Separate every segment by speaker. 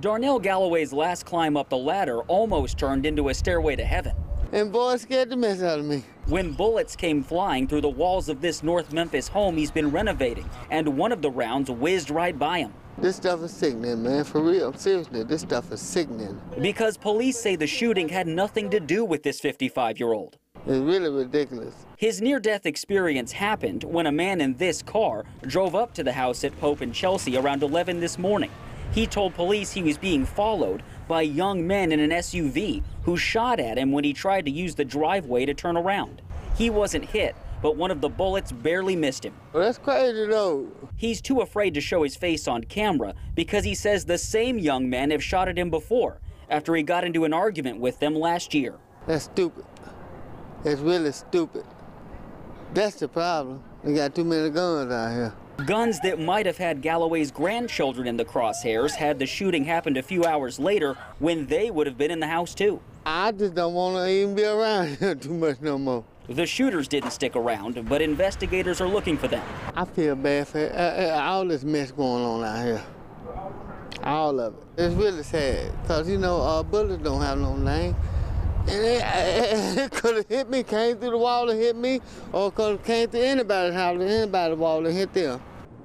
Speaker 1: Darnell Galloway's last climb up the ladder almost turned into a stairway to heaven.
Speaker 2: And boy, it scared the mess out of me.
Speaker 1: When bullets came flying through the walls of this North Memphis home he's been renovating, and one of the rounds whizzed right by him.
Speaker 2: This stuff is sickening, man, for real. Seriously, this stuff is sickening.
Speaker 1: Because police say the shooting had nothing to do with this 55-year-old.
Speaker 2: It's really ridiculous.
Speaker 1: His near-death experience happened when a man in this car drove up to the house at Pope and Chelsea around 11 this morning. He told police he was being followed by young men in an SUV who shot at him when he tried to use the driveway to turn around. He wasn't hit, but one of the bullets barely missed him.
Speaker 2: Well, that's crazy, though.
Speaker 1: He's too afraid to show his face on camera because he says the same young men have shot at him before after he got into an argument with them last year.
Speaker 2: That's stupid. It's really stupid. That's the problem. We got too many guns out here.
Speaker 1: Guns that might have had Galloway's grandchildren in the crosshairs had the shooting happened a few hours later when they would have been in the house too.
Speaker 2: I just don't want to even be around here too much no more.
Speaker 1: The shooters didn't stick around, but investigators are looking for them.
Speaker 2: I feel bad for all this mess going on out here. All of it. It's really sad, because, you know, bullets don't have no name. And it could have hit me, came through the wall and hit me, or could have came through anybody's house, anybody's wall and hit them.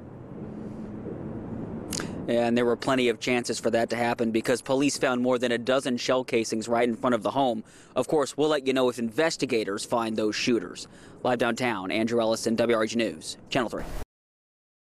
Speaker 1: And there were plenty of chances for that to happen because police found more than a dozen shell casings right in front of the home. Of course, we'll let you know if investigators find those shooters. Live downtown, Andrew Ellison, WREG News, Channel 3.